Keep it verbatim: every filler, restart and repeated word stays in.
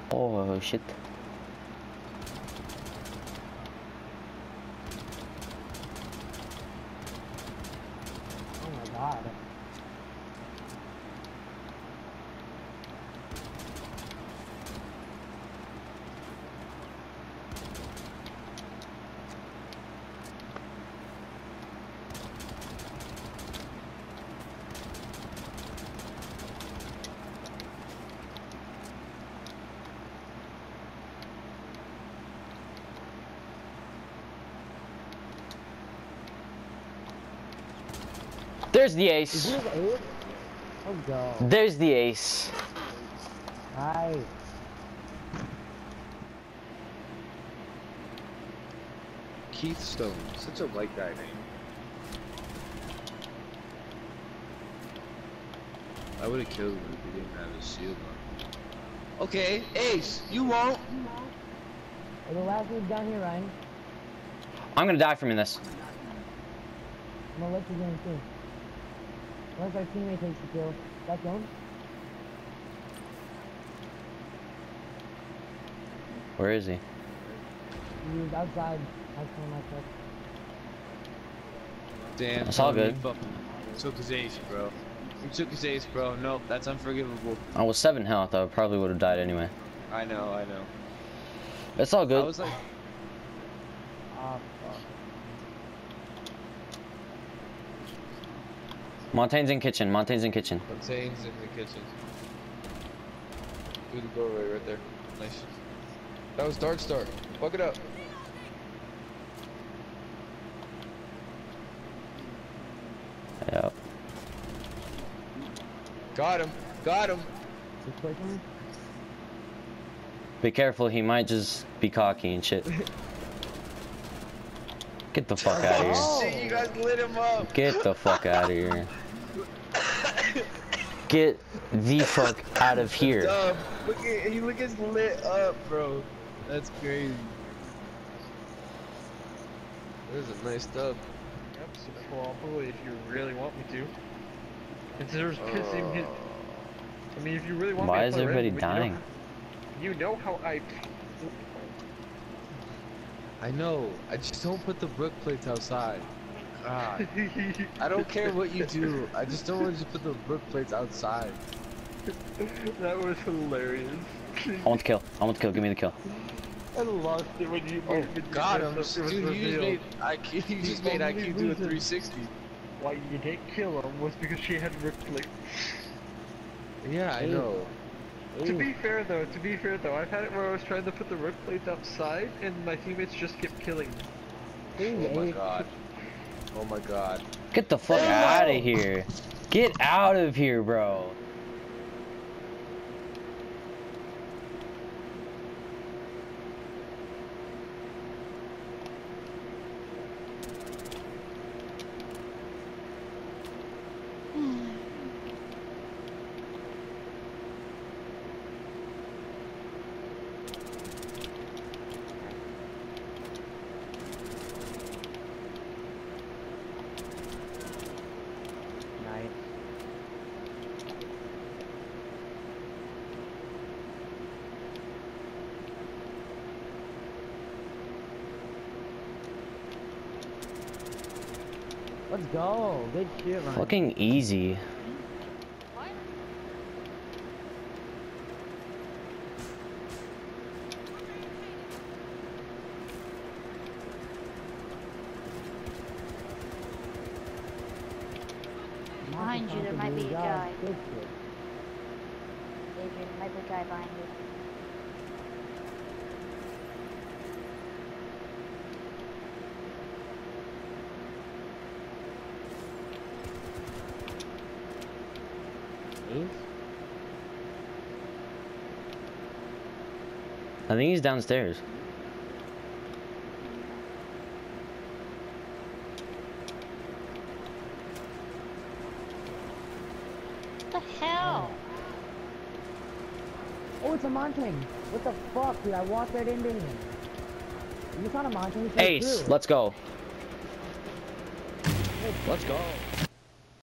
Oh shit. Oh my god. There's the ace. Is this ace? Let's go. There's the ace. Nice. Keith Stone, such a white guy name. I would have killed him if he didn't have his shield on. Okay, Ace, you won't. Hey, the last one's down here, Ryan. I'm gonna die from this. I'm gonna let you in too. Unless our teammate takes the kill. That zone? Where is he? He's outside. That's one my truck. Damn. That's all good. Took his ace, bro. You took his ace, bro. Nope, that's unforgivable. I was seven health. I probably would have died anyway. I know, I know. It's all good. I was like, Ah, fuck. Montaigne's in kitchen. Montaigne's in kitchen. Fontaine's in the kitchen. Through the doorway right there. Nice. That was Dark Star. Fuck it up. Yep. Got him. Got him. This quick one? Be careful. He might just be cocky and shit. Get the fuck out of here. Oh shit, you guys lit him up. Get the fuck out of here. Get the fuck out of here. Dumb. Look at he look as lit up, bro. That's crazy. There's a nice dub. Yep, so probably if you really want me to. Consider pissing his. I mean, if you really want Why me to is play everybody Red, dying? You know, you know how I. I know. I just don't put the brick plates outside. God. I don't care what you do. I just don't want you to put the brick plates outside. That was hilarious. I want the kill. I want the kill. Give me the kill. I lost it when you. Oh, when you got him. messed up, it was Dude, you just revealed. made I Q. You just made I Q do a three sixty. Why you didn't kill him was because she had brick plates. Yeah, I know. To be fair though, to be fair though, I've had it where I was trying to put the brick plates outside and my teammates just kept killing me. Oh my god. Oh my god. Get the fuck out of here. Get out of here, bro. Nice. Let's go. Good shit, Ryan. Fucking easy. Behind you, there might be a guy. Good shit. Adrian, there might be a guy behind you. Ace? I think he's downstairs. What the hell? Oh, it's a Montaigne. What the fuck, dude? I walked right into him. You not a Montaigne. Ace, let's go. Let's Let's go.